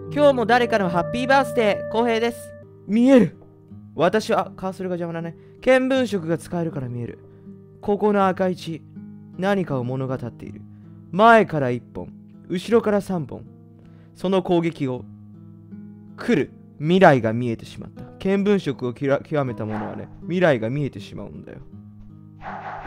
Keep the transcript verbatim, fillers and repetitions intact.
今日も誰かのハッピーバースデー、浩平です。見える。私は、カーソルが邪魔だね。見聞色が使えるから見える。ここの赤い血、何かを物語っている。前からいっぽん、後ろからさんぼん。その攻撃を、来る未来が見えてしまった。見聞色を極めた者はね、未来が見えてしまうんだよ。